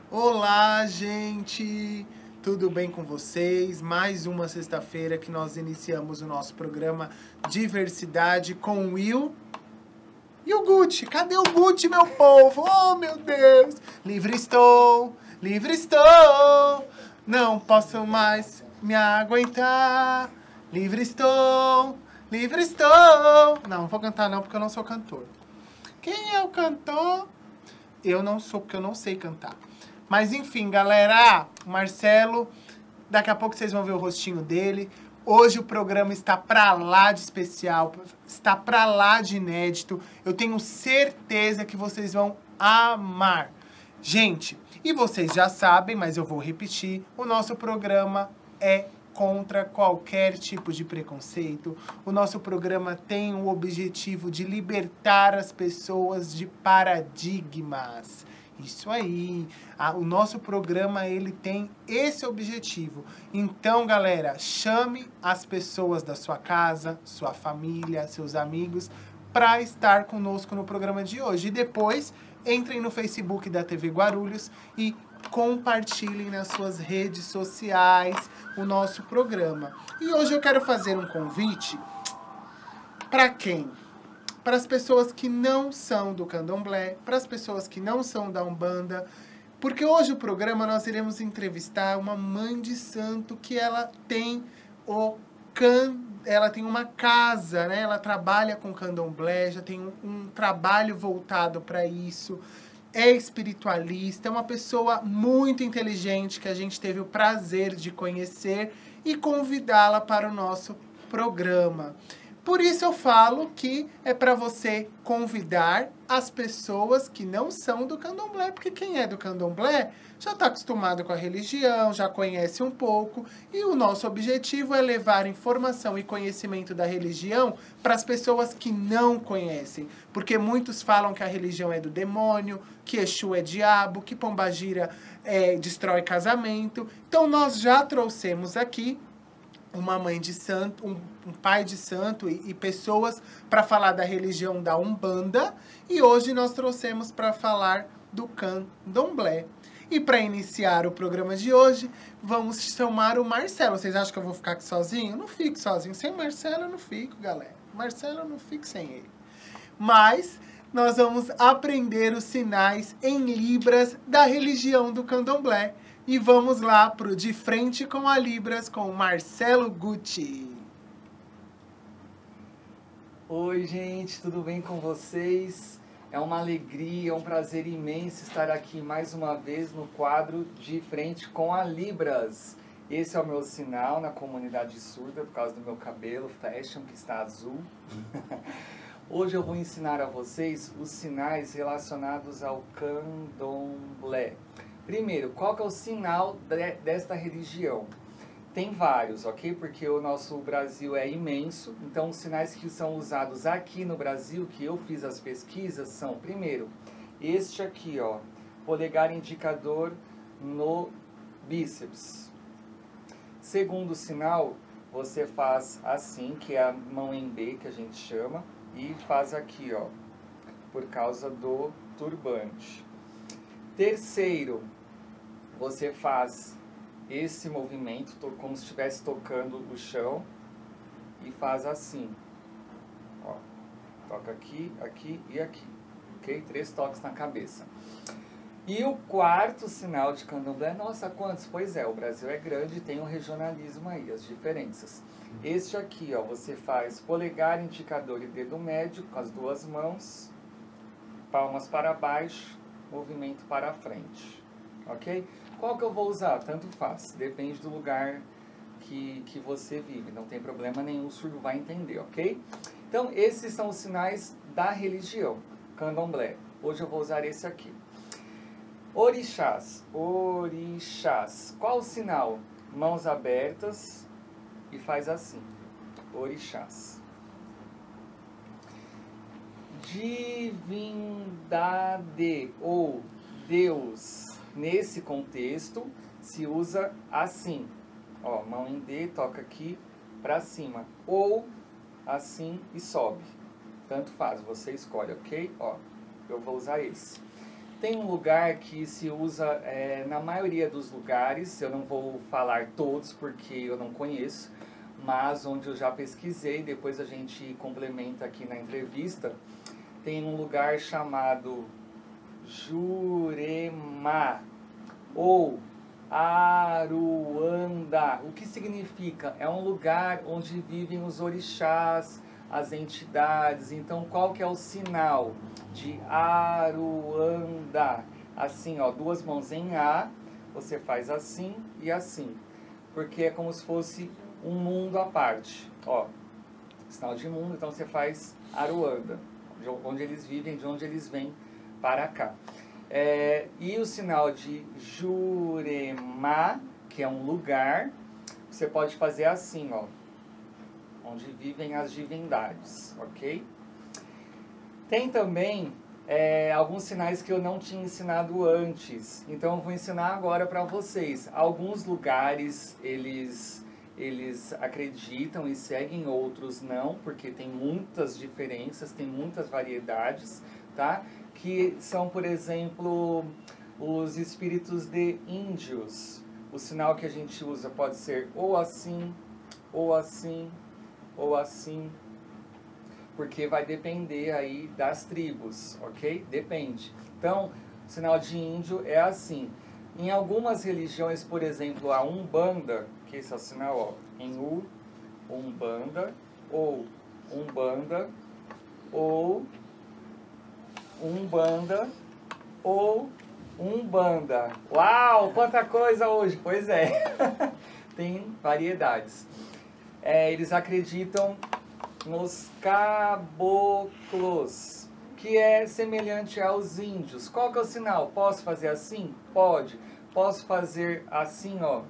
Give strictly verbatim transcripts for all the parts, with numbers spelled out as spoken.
Olá, gente! Tudo bem com vocês? Mais uma sexta-feira que nós iniciamos o nosso programa Diversidade com o Will e o Gucci. Cadê o Gucci, meu povo? Oh, meu Deus! Livre estou, livre estou, não posso mais me aguentar. Livre estou, livre estou. Não, não vou cantar não, porque eu não sou cantor. Quem é o cantor? Eu não sou, porque eu não sei cantar. Mas enfim, galera, o Marcelo, daqui a pouco vocês vão ver o rostinho dele. Hoje o programa está pra lá de especial, está pra lá de inédito. Eu tenho certeza que vocês vão amar. Gente, e vocês já sabem, mas eu vou repetir, o nosso programa é contra qualquer tipo de preconceito. O nosso programa tem o objetivo de libertar as pessoas de paradigmas. Isso aí, a, o nosso programa ele tem esse objetivo. Então, galera, chame as pessoas da sua casa, sua família, seus amigos, para estar conosco no programa de hoje. E depois, entrem no Facebook da T V Guarulhos e compartilhem nas suas redes sociais o nosso programa. E hoje eu quero fazer um convite para quem? Para as pessoas que não são do candomblé, para as pessoas que não são da Umbanda, porque hoje o programa nós iremos entrevistar uma mãe de santo que ela tem o can, ela tem uma casa, né? Ela trabalha com candomblé, já tem um, um trabalho voltado para isso, é espiritualista, é uma pessoa muito inteligente que a gente teve o prazer de conhecer e convidá-la para o nosso programa. Por isso eu falo que é para você convidar as pessoas que não são do candomblé, porque quem é do candomblé já está acostumado com a religião, já conhece um pouco, e o nosso objetivo é levar informação e conhecimento da religião para as pessoas que não conhecem, porque muitos falam que a religião é do demônio, que Exu é diabo, que Pombagira é, destrói casamento. Então nós já trouxemos aqui uma mãe de santo, um, um pai de santo e, e pessoas para falar da religião da Umbanda, e hoje nós trouxemos para falar do candomblé. E para iniciar o programa de hoje, vamos chamar o Marcelo. Vocês acham que eu vou ficar aqui sozinho? Eu não fico sozinho. Sem Marcelo eu não fico, galera. Marcelo eu não fico sem ele. Mas nós vamos aprender os sinais em Libras da religião do candomblé. E vamos lá pro De Frente com a Libras com o Marcelo Gucci. Oi, gente, tudo bem com vocês? É uma alegria, é um prazer imenso estar aqui mais uma vez no quadro De Frente com a Libras. Esse é o meu sinal na comunidade surda, por causa do meu cabelo fashion, que está azul. Hoje eu vou ensinar a vocês os sinais relacionados ao candomblé. Primeiro, qual que é o sinal de, desta religião? Tem vários, ok? Porque o nosso Brasil é imenso, então os sinais que são usados aqui no Brasil, que eu fiz as pesquisas, são, primeiro, este aqui, ó, polegar indicador no bíceps. Segundo sinal, você faz assim, que é a mão em B, que a gente chama, e faz aqui, ó, por causa do turbante. Terceiro, você faz esse movimento, como se estivesse tocando o chão, e faz assim. Ó, toca aqui, aqui e aqui. Ok? Três toques na cabeça. E o quarto sinal de candomblé, nossa, quantos? Pois é, o Brasil é grande e tem um regionalismo aí, as diferenças. Este aqui, ó, você faz polegar, indicador e dedo médio com as duas mãos, palmas para baixo, movimento para frente. Ok? Qual que eu vou usar? Tanto faz, depende do lugar que, que você vive, não tem problema nenhum, o surdo vai entender, ok? Então, esses são os sinais da religião, candomblé. Hoje eu vou usar esse aqui. Orixás, orixás. Qual o sinal? Mãos abertas e faz assim, orixás. Divindade ou Deus. Nesse contexto, se usa assim, ó, mão em D, toca aqui para cima, ou assim e sobe, tanto faz, você escolhe, ok? Ó, eu vou usar esse. Tem um lugar que se usa é, na maioria dos lugares, eu não vou falar todos porque eu não conheço, mas onde eu já pesquisei, depois a gente complementa aqui na entrevista, tem um lugar chamado Jurema ou Aruanda. O que significa? É um lugar onde vivem os orixás, as entidades. Então, qual que é o sinal de Aruanda? Assim, ó, duas mãos em A, você faz assim e assim, porque é como se fosse um mundo à parte, ó, sinal de mundo, então você faz Aruanda, de onde eles vivem, de onde eles vêm para cá. É, e o sinal de Jurema, que é um lugar, você pode fazer assim, ó, onde vivem as divindades, ok? Tem também é, alguns sinais que eu não tinha ensinado antes, então eu vou ensinar agora para vocês. Alguns lugares, eles, eles acreditam e seguem, outros não, porque tem muitas diferenças, tem muitas variedades, tá? Que são, por exemplo, os espíritos de índios. O sinal que a gente usa pode ser ou assim, ou assim, ou assim, porque vai depender aí das tribos, ok? Depende. Então, o sinal de índio é assim. Em algumas religiões, por exemplo, a Umbanda, que esse é o sinal, ó, em U, Umbanda, ou Umbanda, ou Umbanda, ou Umbanda. Uau, quanta coisa hoje! Pois é, tem variedades. É, eles acreditam nos caboclos, que é semelhante aos índios. Qual que é o sinal? Posso fazer assim? Pode. Posso fazer assim, ó?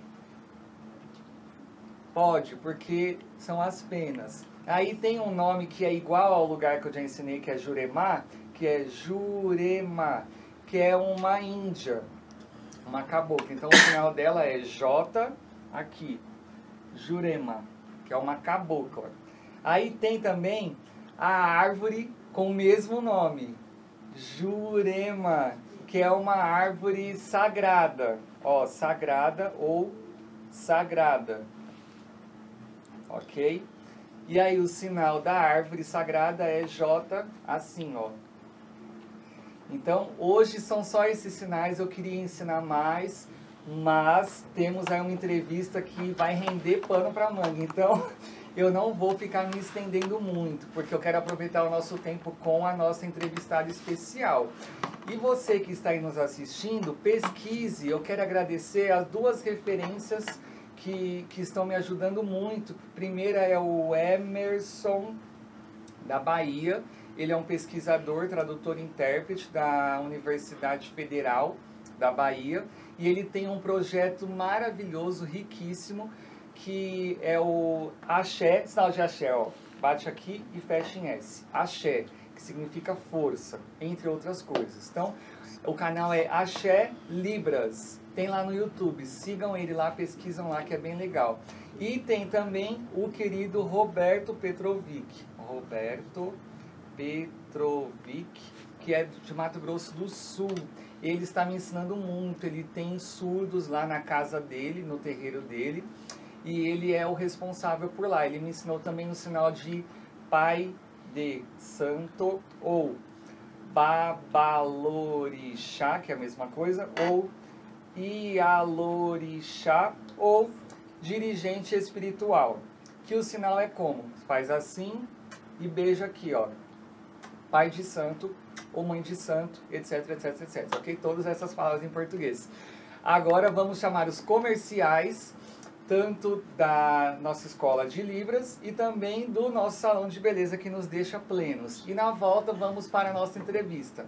Pode, porque são as penas. Aí tem um nome que é igual ao lugar que eu já ensinei, que é Jurema, que é Jurema, que é uma índia, uma cabocla. Então o sinal dela é J aqui, Jurema, que é uma cabocla. Aí tem também a árvore com o mesmo nome, Jurema, que é uma árvore sagrada, ó, sagrada ou sagrada, ok? E aí o sinal da árvore sagrada é J, assim, ó. Então, hoje são só esses sinais, eu queria ensinar mais, mas temos aí uma entrevista que vai render pano para manga. Então, eu não vou ficar me estendendo muito, porque eu quero aproveitar o nosso tempo com a nossa entrevistada especial. E você que está aí nos assistindo, pesquise. Eu quero agradecer as duas referências que, que estão me ajudando muito. Primeira é o Emerson, da Bahia. Ele é um pesquisador, tradutor e intérprete da Universidade Federal da Bahia. E ele tem um projeto maravilhoso, riquíssimo, que é o Axé, sinal de Axé, ó. Bate aqui e fecha em S. Axé, que significa força, entre outras coisas. Então, o canal é Axé Libras. Tem lá no YouTube. Sigam ele lá, pesquisam lá, que é bem legal. E tem também o querido Roberto Petrovic. Roberto Petrovic, que é de Mato Grosso do Sul. Ele está me ensinando muito. Ele tem surdos lá na casa dele, no terreiro dele. E ele é o responsável por lá. Ele me ensinou também o sinal de Pai de Santo, ou Babalorixá, que é a mesma coisa, ou Ialorixá, ou dirigente espiritual. Que o sinal é como? Faz assim e beija aqui, ó. Pai de santo, ou mãe de santo, etc, etc, etcétera. Ok? Todas essas palavras em português. Agora vamos chamar os comerciais, tanto da nossa escola de Libras e também do nosso salão de beleza, que nos deixa plenos. E na volta vamos para a nossa entrevista.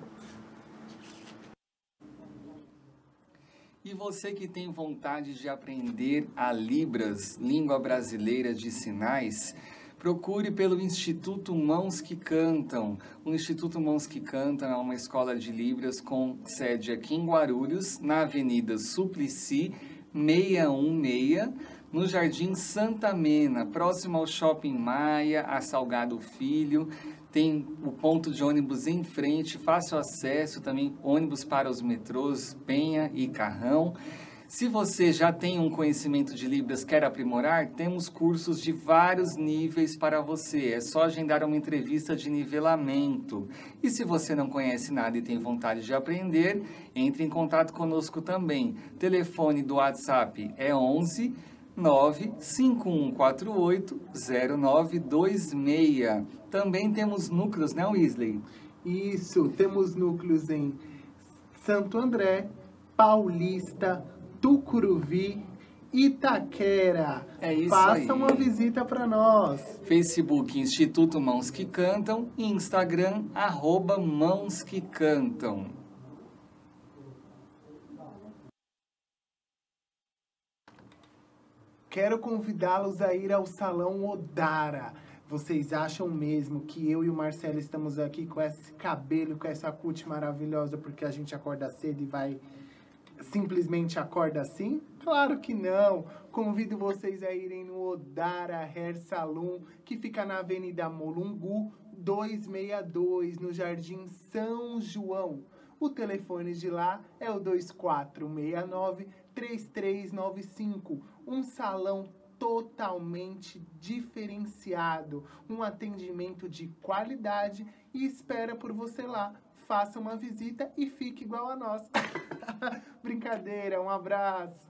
E você que tem vontade de aprender a Libras, língua brasileira de sinais, procure pelo Instituto Mãos que Cantam. O Instituto Mãos que Cantam é uma escola de Libras com sede aqui em Guarulhos, na Avenida Suplicy, seiscentos e dezesseis, no Jardim Santa Mena, próximo ao Shopping Maia, a Salgado Filho. tem o ponto de ônibus em frente, fácil acesso, também ônibus para os metrôs Penha e Carrão. Se você já tem um conhecimento de Libras, quer aprimorar, temos cursos de vários níveis para você. É só agendar uma entrevista de nivelamento. E se você não conhece nada e tem vontade de aprender, entre em contato conosco também. Telefone do WhatsApp é onze nove cinco um quatro oito zero nove dois seis. Também temos núcleos, né, Wesley? Isso, temos núcleos em Santo André, Paulista, Tucuruvi, Itaquera. É isso Faça aí. uma visita para nós. Facebook Instituto Mãos que Cantam e Instagram arroba Mãos que Cantam. Quero convidá-los a ir ao Salão Odara. Vocês acham mesmo que eu e o Marcelo estamos aqui com esse cabelo, com essa cut maravilhosa porque a gente acorda cedo e vai... simplesmente acorda assim? Claro que não! Convido vocês a irem no Odara Hair Salon, que fica na Avenida Molungu, duzentos e sessenta e dois, no Jardim São João. O telefone de lá é o dois quatro seis nove, três três nove cinco. Um salão totalmente diferenciado, um atendimento de qualidade e espera por você lá. Faça uma visita e fique igual a nós. Brincadeira, um abraço.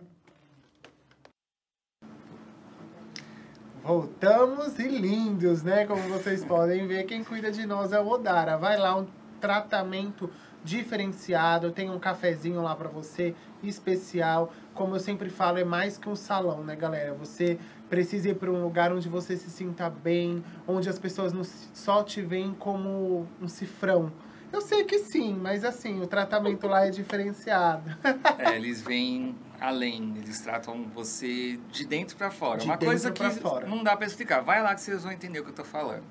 Voltamos e lindos, né? Como vocês podem ver, quem cuida de nós é o Odara. Vai lá, um tratamento diferenciado. Tem um cafezinho lá pra você, especial. Como eu sempre falo, é mais que um salão, né, galera? Você precisa ir para um lugar onde você se sinta bem, onde as pessoas não só te veem como um cifrão. Eu sei que sim, mas assim, o tratamento lá é diferenciado. É, eles vêm além, eles tratam você de dentro para fora. De Uma dentro coisa pra que fora. não dá para explicar. Vai lá que vocês vão entender o que eu tô falando.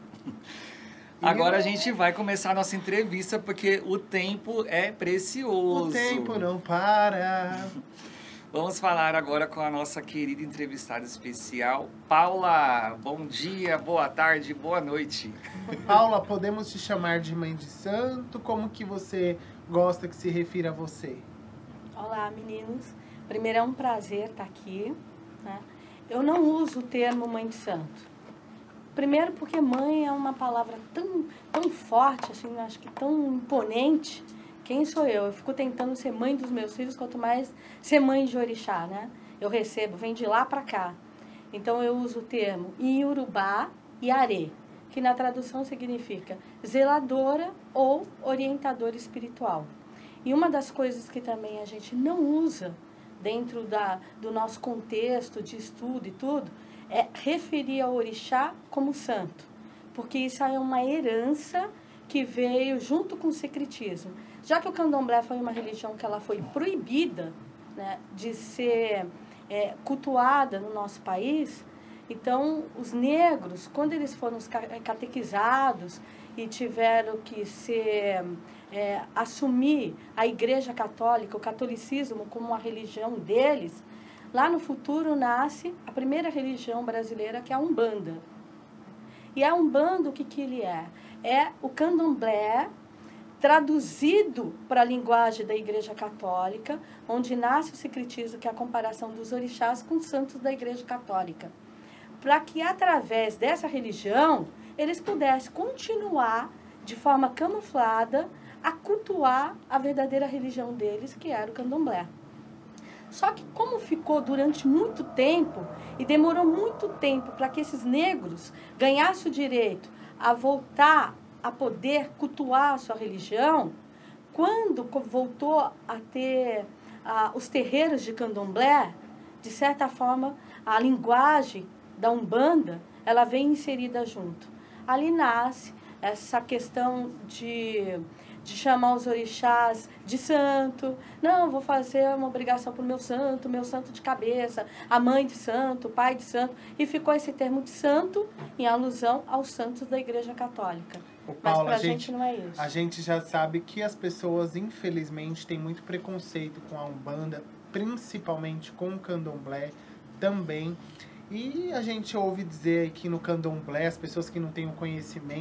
Agora a gente vai começar a nossa entrevista, porque o tempo é precioso. O tempo não para. Vamos falar agora com a nossa querida entrevistada especial, Paula. Bom dia, boa tarde, boa noite. Paula, podemos te chamar de mãe de santo? Como que você gosta que se refira a você? Olá, meninos. Primeiro, é um prazer estar aqui, né? Eu não uso o termo mãe de santo. Primeiro porque mãe é uma palavra tão, tão forte, assim, acho que tão imponente. Quem sou eu? Eu fico tentando ser mãe dos meus filhos, quanto mais ser mãe de orixá, né? Eu recebo, vem de lá para cá. Então eu uso o termo Iorubá e Arê, que na tradução significa zeladora ou orientadora espiritual. E uma das coisas que também a gente não usa dentro da, do nosso contexto de estudo e tudo, é referir ao orixá como santo, porque isso aí é uma herança que veio junto com o secretismo. Já que o candomblé foi uma religião que ela foi proibida, né, de ser é, cultuada no nosso país, então os negros, quando eles foram catequizados e tiveram que ser, é, assumir a Igreja Católica, o catolicismo como uma religião deles, lá no futuro nasce a primeira religião brasileira, que é a Umbanda. E a Umbanda, o que, que ele é? É o candomblé traduzido para a linguagem da Igreja Católica, onde nasce o secretismo, que é a comparação dos orixás com os santos da Igreja Católica. Para que, através dessa religião, eles pudessem continuar, de forma camuflada, a cultuar a verdadeira religião deles, que era o candomblé. Só que como ficou durante muito tempo, e demorou muito tempo para que esses negros ganhassem o direito a voltar a poder cultuar a sua religião, quando voltou a ter ah, os terreiros de candomblé, de certa forma, a linguagem da Umbanda, ela vem inserida junto. Ali nasce essa questão de, de chamar os orixás de santo. Não, vou fazer uma obrigação para o meu santo, meu santo de cabeça, a mãe de santo, o pai de santo. E ficou esse termo de santo em alusão aos santos da Igreja Católica. Ô, Mas Paula, pra a gente, gente não é isso. A gente já sabe que as pessoas, infelizmente, têm muito preconceito com a Umbanda, principalmente com o candomblé também. E a gente ouve dizer que no candomblé, as pessoas que não têm o conhecimento,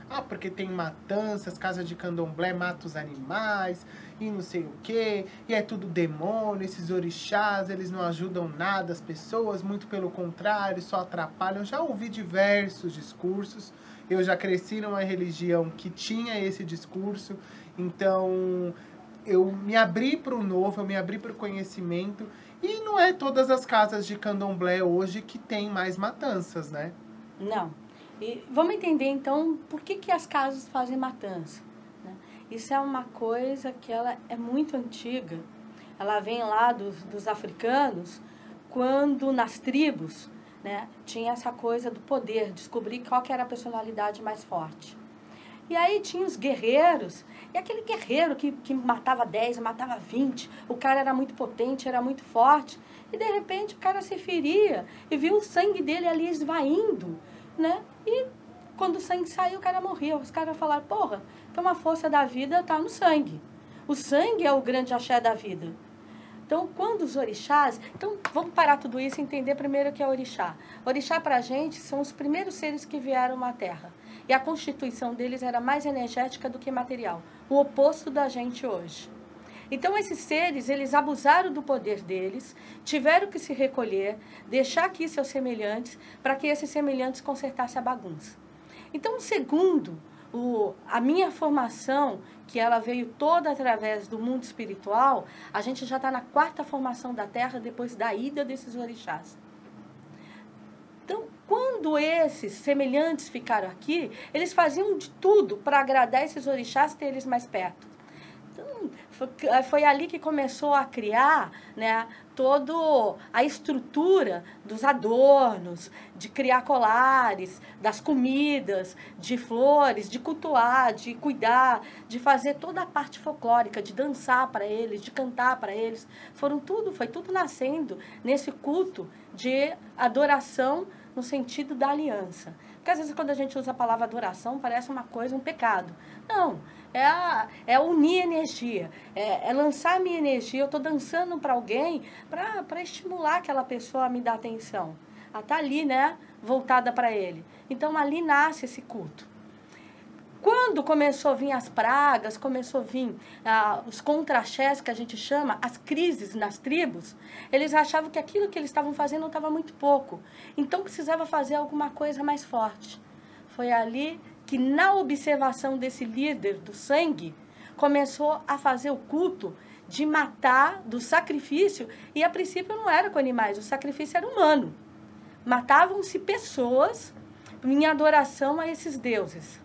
Ah, porque tem matanças, casa de candomblé mata os animais, e não sei o quê, e é tudo demônio, esses orixás, eles não ajudam nada as pessoas, muito pelo contrário, só atrapalham. Já ouvi diversos discursos, eu já cresci numa religião que tinha esse discurso, então eu me abri para o novo, eu me abri para o conhecimento, e não é todas as casas de candomblé hoje que tem mais matanças, né? Não. E vamos entender, então, por que, que as casas fazem matança, né? Isso é uma coisa que ela é muito antiga. Ela vem lá dos, dos africanos, quando nas tribos, né, tinha essa coisa do poder, descobrir qual que era a personalidade mais forte. E aí tinha os guerreiros, e aquele guerreiro que, que matava dez, matava vinte, o cara era muito potente, era muito forte, e de repente o cara se feria e viu o sangue dele ali esvaindo, né? E quando o sangue saiu, o cara morreu. Os caras falaram, porra, então a força da vida está no sangue. O sangue é o grande axé da vida. Então, quando os orixás... Então, vamos parar tudo isso e entender primeiro o que é orixá. Orixá, para a gente, são os primeiros seres que vieram à Terra. E a constituição deles era mais energética do que material. O oposto da gente hoje. Então, esses seres, eles abusaram do poder deles, tiveram que se recolher, deixar aqui seus semelhantes, para que esses semelhantes consertassem a bagunça. Então, segundo o, a minha formação, que ela veio toda através do mundo espiritual, a gente já está na quarta formação da Terra, depois da ida desses orixás. Então, quando esses semelhantes ficaram aqui, eles faziam de tudo para agradar esses orixás e ter eles mais perto. Então, foi, foi ali que começou a criar, né, toda a estrutura dos adornos, de criar colares, das comidas, de flores, de cultuar, de cuidar, de fazer toda a parte folclórica, de dançar para eles, de cantar para eles. Foram tudo, foi tudo nascendo nesse culto de adoração no sentido da aliança. Porque às vezes quando a gente usa a palavra adoração, parece uma coisa, um pecado. Não, é, a, é unir energia, é, é lançar a minha energia. Eu estou dançando para alguém para estimular aquela pessoa a me dar atenção. Ela está ali, né, voltada para ele. Então ali nasce esse culto. Quando começou a vir as pragas, começou a vir ah, os contra-axés, que a gente chama, as crises nas tribos, eles achavam que aquilo que eles estavam fazendo não estava muito pouco. Então precisava fazer alguma coisa mais forte. Foi ali que, na observação desse líder do sangue, começou a fazer o culto de matar, do sacrifício, e a princípio não era com animais, o sacrifício era humano. Matavam-se pessoas em adoração a esses deuses.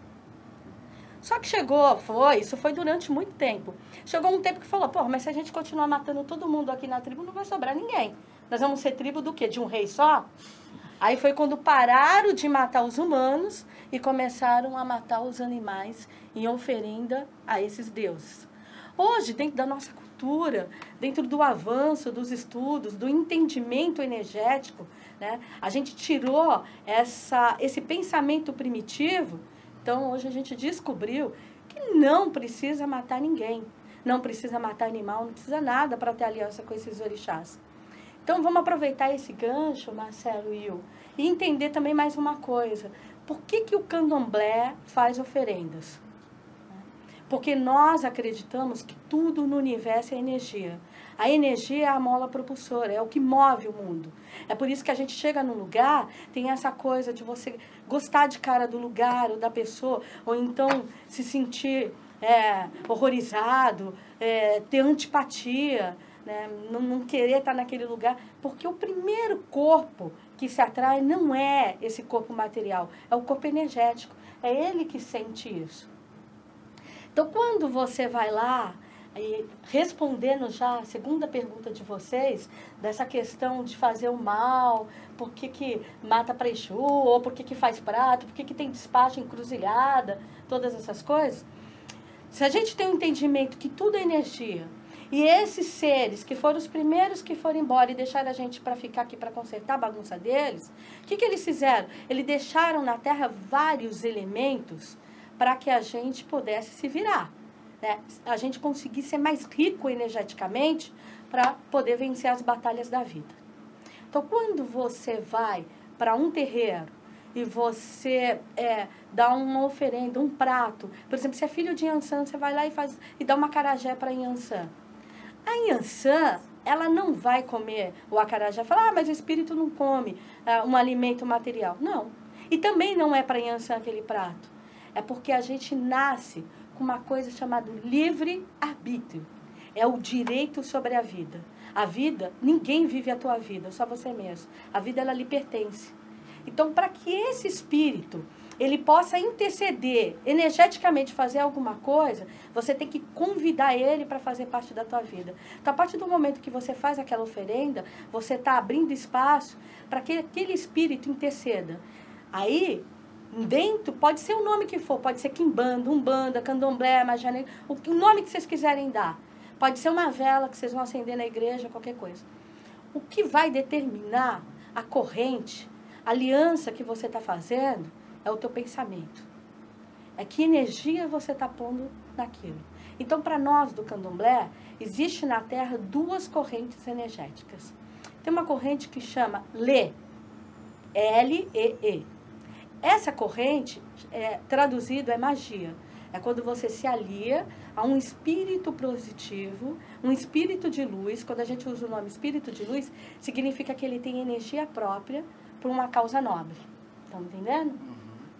Só que chegou, foi, isso foi durante muito tempo. Chegou um tempo que falou, pô, mas se a gente continuar matando todo mundo aqui na tribo, não vai sobrar ninguém. Nós vamos ser tribo do quê? De um rei só? Aí foi quando pararam de matar os humanos e começaram a matar os animais em oferenda a esses deuses. Hoje, dentro da nossa cultura, dentro do avanço dos estudos, do entendimento energético, né, a gente tirou essa, esse pensamento primitivo. Então, hoje a gente descobriu que não precisa matar ninguém. Não precisa matar animal, não precisa nada para ter aliança com esses orixás. Então, vamos aproveitar esse gancho, Marcelo e eu, e entender também mais uma coisa. Por que que o candomblé faz oferendas? Porque nós acreditamos que tudo no universo é energia. A energia é a mola propulsora, é o que move o mundo. É por isso que a gente chega num lugar, tem essa coisa de você gostar de cara do lugar ou da pessoa, ou então se sentir é, horrorizado, é, ter antipatia, né? não, não querer estar naquele lugar. Porque o primeiro corpo que se atrai não é esse corpo material, é o corpo energético. É ele que sente isso. Então, quando você vai lá, e respondendo já a segunda pergunta de vocês, dessa questão de fazer o mal, por que que mata para Exu, ou por que que faz prato, por que que tem despacho, encruzilhada, todas essas coisas. Se a gente tem um entendimento que tudo é energia, e esses seres que foram os primeiros que foram embora e deixaram a gente para ficar aqui para consertar a bagunça deles, o que que eles fizeram? Eles deixaram na Terra vários elementos para que a gente pudesse se virar, né? A gente conseguisse ser mais rico energeticamente para poder vencer as batalhas da vida. Então, quando você vai para um terreiro e você é, dá uma oferenda, um prato. Por exemplo, se é filho de Yansan, você vai lá e, faz, e dá uma acarajé para Yansan. A Yansan, ela não vai comer o acarajé e falar, ah, mas o espírito não come uh, um alimento material. Não. E também não é para Yansan aquele prato. É porque a gente nasce com uma coisa chamada livre-arbítrio. É o direito sobre a vida. A vida, ninguém vive a tua vida, só você mesmo. A vida, ela lhe pertence. Então, para que esse espírito ele possa interceder, energeticamente fazer alguma coisa, você tem que convidar ele para fazer parte da tua vida. Então, a partir do momento que você faz aquela oferenda, você está abrindo espaço para que aquele espírito interceda. Aí, dentro, pode ser o nome que for, pode ser quimbanda, umbanda, candomblé, magia negra, o nome que vocês quiserem dar. Pode ser uma vela que vocês vão acender na igreja, qualquer coisa. O que vai determinar a corrente, a aliança que você está fazendo, é o teu pensamento. É que energia você está pondo naquilo. Então, para nós do candomblé, existe na Terra duas correntes energéticas. Tem uma corrente que chama Lê, L E E. Essa corrente, é, traduzido, é magia. É quando você se alia a um espírito positivo, um espírito de luz. Quando a gente usa o nome espírito de luz, significa que ele tem energia própria por uma causa nobre. Estão entendendo? Uhum.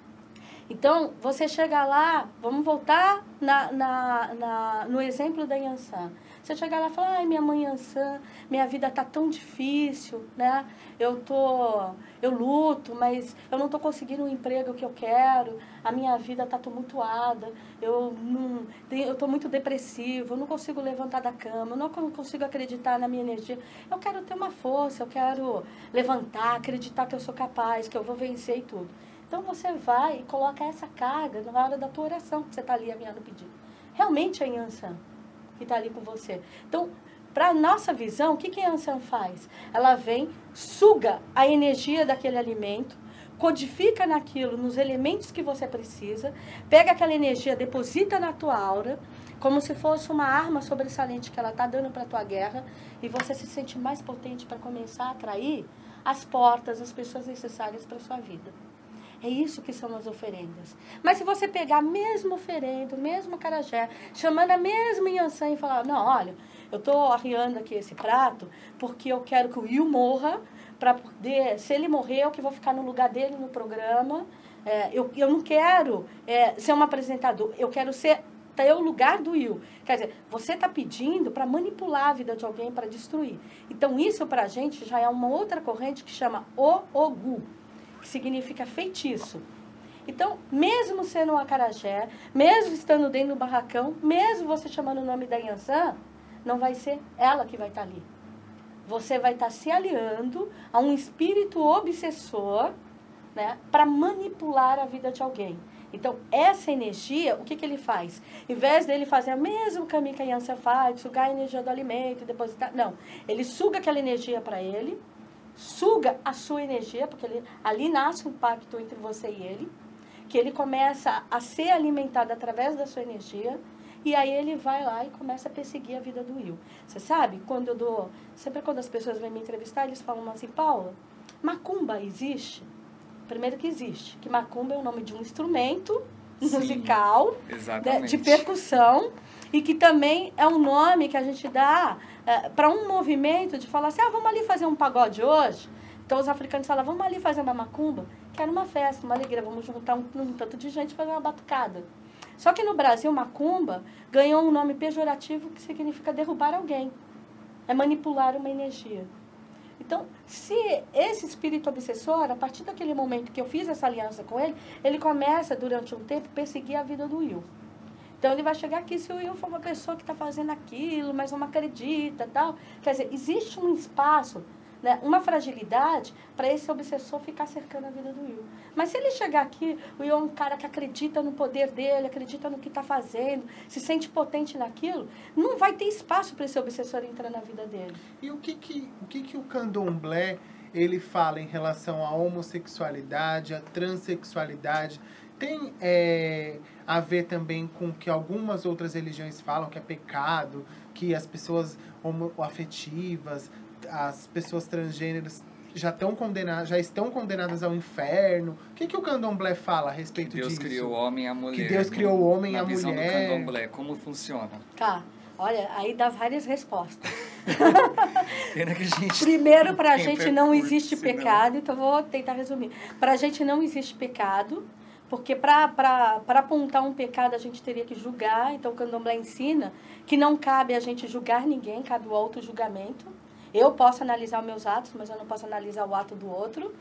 Então, você chega lá, vamos voltar na, na, na, no exemplo da Yansan. Você chega lá e fala, ai, minha mãe Yansan, minha vida tá tão difícil, né? Eu tô, eu luto, mas eu não tô conseguindo o emprego que eu quero, a minha vida tá tumultuada, eu não, eu tô muito depressivo, eu não consigo levantar da cama, eu não consigo acreditar na minha energia. Eu quero ter uma força, eu quero levantar, acreditar que eu sou capaz, que eu vou vencer e tudo. Então, você vai e coloca essa carga na hora da tua oração, que você está ali aviando o pedido. Realmente é a Yansan que está ali com você. Então, para a nossa visão, o que, que a Yansan faz? Ela vem, suga a energia daquele alimento, codifica naquilo, nos elementos que você precisa, pega aquela energia, deposita na tua aura, como se fosse uma arma sobressalente que ela está dando para a tua guerra, e você se sente mais potente para começar a atrair as portas, as pessoas necessárias para a sua vida. É isso que são as oferendas. Mas se você pegar a mesma oferenda, o mesmo acarajé, chamando a mesma Yansan e falar, não, olha, eu estou arriando aqui esse prato porque eu quero que o Will morra, para poder, se ele morrer, eu que vou ficar no lugar dele no programa. É, eu, eu não quero é, ser um apresentador, eu quero ser ter o lugar do Will. Quer dizer, você está pedindo para manipular a vida de alguém, para destruir. Então, isso para a gente já é uma outra corrente que chama o Ogu, que significa feitiço. Então, mesmo sendo um acarajé, mesmo estando dentro do barracão, mesmo você chamando o nome da Yansan, não vai ser ela que vai estar ali. Você vai estar se aliando a um espírito obsessor, né, para manipular a vida de alguém. Então, essa energia, o que, que ele faz? Em vez dele fazer o mesmo caminho que a Yansan faz, sugar a energia do alimento e depositar, não. Ele suga aquela energia para ele, suga a sua energia, porque ele, ali nasce um pacto entre você e ele, que ele começa a ser alimentado através da sua energia, e aí ele vai lá e começa a perseguir a vida do Will. Você sabe, quando eu dou, sempre quando as pessoas vêm me entrevistar, eles falam assim, Paula, macumba existe? Primeiro que existe, que macumba é o nome de um instrumento Sim, musical, né, de percussão, e que também é um nome que a gente dá é, para um movimento de falar assim, ah, vamos ali fazer um pagode hoje. Então os africanos falam, vamos ali fazer uma macumba, que era uma festa, uma alegria, vamos juntar um, um tanto de gente e fazer uma batucada. Só que no Brasil, macumba ganhou um nome pejorativo que significa derrubar alguém, é manipular uma energia. Então, se esse espírito obsessor, a partir daquele momento que eu fiz essa aliança com ele, ele começa, durante um tempo, a perseguir a vida do Will. Então, ele vai chegar aqui, se o Will for uma pessoa que está fazendo aquilo, mas não acredita, tal. Quer dizer, existe um espaço, né, uma fragilidade para esse obsessor ficar cercando a vida do Will. Mas se ele chegar aqui, o Will é um cara que acredita no poder dele, acredita no que está fazendo, se sente potente naquilo, não vai ter espaço para esse obsessor entrar na vida dele. E o que que o, que que o candomblé ele fala em relação à homossexualidade, à transexualidade? Tem é, a ver também com o que algumas outras religiões falam, que é pecado, que as pessoas homoafetivas, as pessoas transgêneros já, estão condenadas, já estão condenadas ao inferno. O que, que o candomblé fala a respeito que Deus disso? criou o homem e a mulher. Que Deus criou o homem e a mulher. Na visão mulher. do candomblé, como funciona? Tá, olha, aí dá várias respostas. Pena que a gente Primeiro, para a tem gente percurso, não existe senão- pecado, então vou tentar resumir. Para a gente não existe pecado, porque para apontar um pecado a gente teria que julgar, então o candomblé ensina que não cabe a gente julgar ninguém, cabe o auto-julgamento. Eu posso analisar os meus atos, mas eu não posso analisar o ato do outro.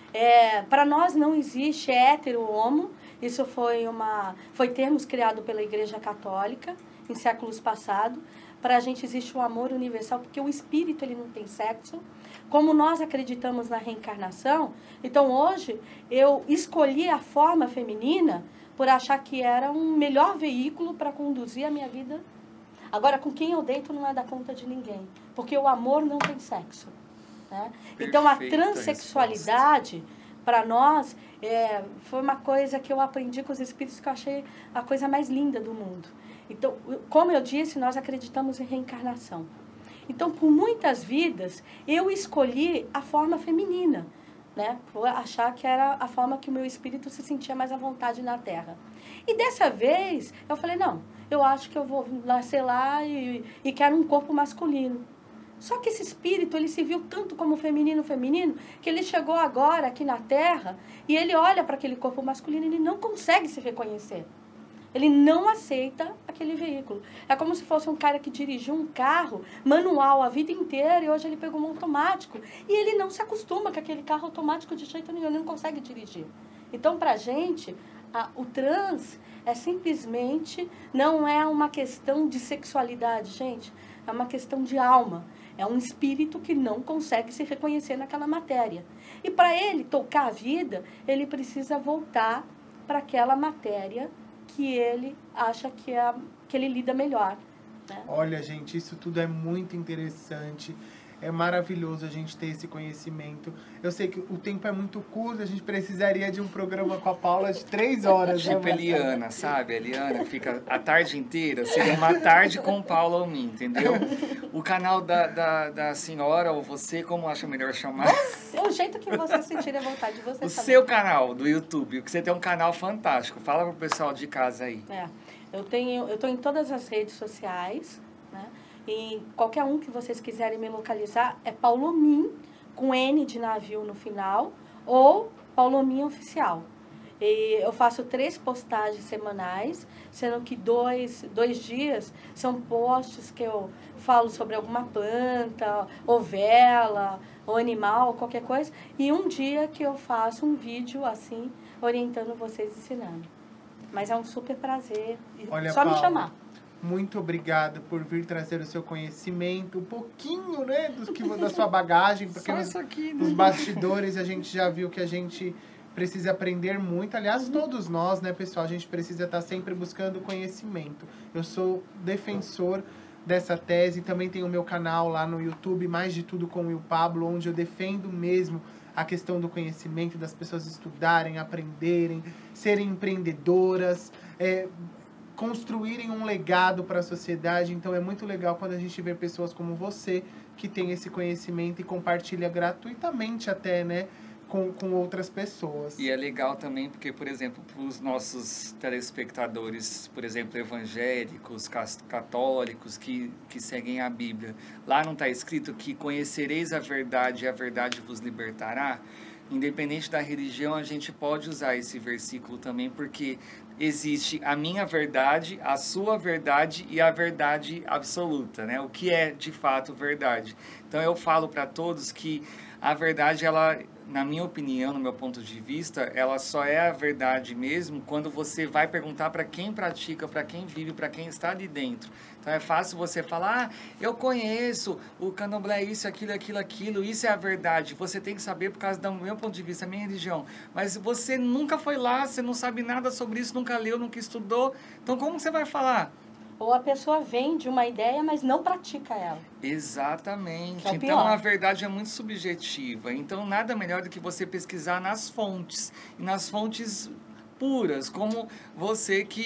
É, para nós não existe hétero ou homo, isso foi, uma, foi termos criado pela Igreja Católica em séculos passados. Para a gente existe o amor universal, porque o espírito ele não tem sexo. Como nós acreditamos na reencarnação, então hoje eu escolhi a forma feminina por achar que era um melhor veículo para conduzir a minha vida. Agora, com quem eu deito não é da conta de ninguém, porque o amor não tem sexo. Né? Então, a Perfeita transexualidade, para nós, é, foi uma coisa que eu aprendi com os espíritos que eu achei a coisa mais linda do mundo. Então, como eu disse, nós acreditamos em reencarnação. Então, por muitas vidas, eu escolhi a forma feminina, né? Por achar que era a forma que o meu espírito se sentia mais à vontade na Terra. E dessa vez, eu falei, não, eu acho que eu vou nascer lá e, e quero um corpo masculino. Só que esse espírito, ele se viu tanto como feminino, feminino, que ele chegou agora aqui na Terra e ele olha para aquele corpo masculino e ele não consegue se reconhecer. Ele não aceita aquele veículo. É como se fosse um cara que dirigiu um carro manual a vida inteira e hoje ele pegou um automático. E ele não se acostuma com aquele carro automático de jeito nenhum, ele não consegue dirigir. Então, para a gente, a, o trans é simplesmente, não é uma questão de sexualidade, gente. É uma questão de alma. É um espírito que não consegue se reconhecer naquela matéria. E para ele tocar a vida, ele precisa voltar para aquela matéria que ele acha que, é, que ele lida melhor. Né? Olha, gente, isso tudo é muito interessante. É maravilhoso a gente ter esse conhecimento. Eu sei que o tempo é muito curto, a gente precisaria de um programa com a Paula de três horas. Tipo né, Eliana, sabe? A Eliana fica a tarde inteira, seria uma tarde com Paula ou mim, entendeu? O canal da, da, da senhora ou você, como acha melhor chamar? É o jeito que você sentir a vontade de você O saber. seu canal do YouTube, que você tem um canal fantástico. Fala pro pessoal de casa aí. É, eu tenho, eu tô em todas as redes sociais, né? E qualquer um que vocês quiserem me localizar é Paulomin, com N de navio no final, ou Paulomin Oficial. E eu faço três postagens semanais, sendo que dois, dois dias são posts que eu falo sobre alguma planta, ou vela, ou animal, qualquer coisa. E um dia que eu faço um vídeo assim, orientando vocês, ensinando. Mas é um super prazer. Olha, Só me Paula, chamar. muito obrigada por vir trazer o seu conhecimento, um pouquinho, né, do que, da sua bagagem, porque Só nos, isso aqui, né? nos bastidores a gente já viu que a gente precisa aprender muito. Aliás, todos nós, né, pessoal, a gente precisa estar sempre buscando conhecimento. Eu sou defensor dessa tese, também tenho o meu canal lá no YouTube, Mais de Tudo com o Will Pablo, onde eu defendo mesmo a questão do conhecimento, das pessoas estudarem, aprenderem, serem empreendedoras, é, construírem um legado para a sociedade. Então é muito legal quando a gente vê pessoas como você que tem esse conhecimento e compartilha gratuitamente até, né, com, com outras pessoas. E é legal também porque, por exemplo, para os nossos telespectadores, por exemplo, evangélicos, católicos que, que seguem a Bíblia, lá não está escrito que conhecereis a verdade e a verdade vos libertará? Independente da religião, a gente pode usar esse versículo também, porque existe a minha verdade, a sua verdade e a verdade absoluta, né? O que é de fato verdade. Então eu falo para todos que a verdade, ela, na minha opinião, no meu ponto de vista, ela só é a verdade mesmo quando você vai perguntar para quem pratica, para quem vive, para quem está ali dentro. Então é fácil você falar, ah, eu conheço o candomblé, isso, aquilo, aquilo, aquilo, isso é a verdade. Você tem que saber por causa do meu ponto de vista, a minha religião. Mas você nunca foi lá, você não sabe nada sobre isso, nunca leu, nunca estudou. Então como você vai falar? Ou a pessoa vende uma ideia, mas não pratica ela. Exatamente. É o então pior. a verdade é muito subjetiva. Então nada melhor do que você pesquisar nas fontes. E nas fontes puras, como você que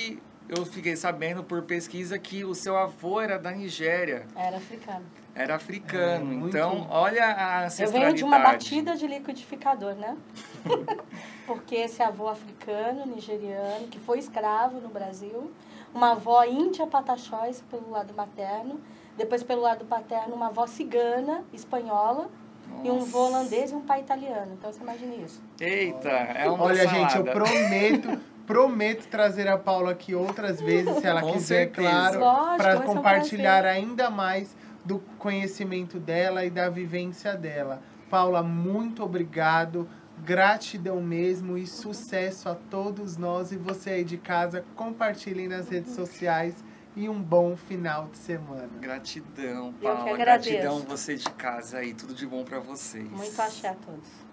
eu fiquei sabendo por pesquisa que o seu avô era da Nigéria. Era africano. Era africano. É, muito... Então, olha a Eu ancestralidade. venho de uma batida de liquidificador, né? Porque esse avô africano, nigeriano, que foi escravo no Brasil, uma avó índia pataxós pelo lado materno, depois pelo lado paterno uma avó cigana, espanhola, nossa, e um vô holandês e um pai italiano. Então você imagina isso. Eita, é uma Olha, salada. gente, eu prometo, prometo trazer a Paula aqui outras vezes, se ela Com quiser, certeza. claro, Lógico, para vai ser um compartilhar prazer. ainda mais do conhecimento dela e da vivência dela. Paula, muito obrigado. Gratidão mesmo e sucesso a todos nós. E você aí de casa, compartilhem nas redes sociais e um bom final de semana. Gratidão, Eu que Paula. agradeço. Gratidão você de casa aí. Tudo de bom pra vocês. Muito axé a todos.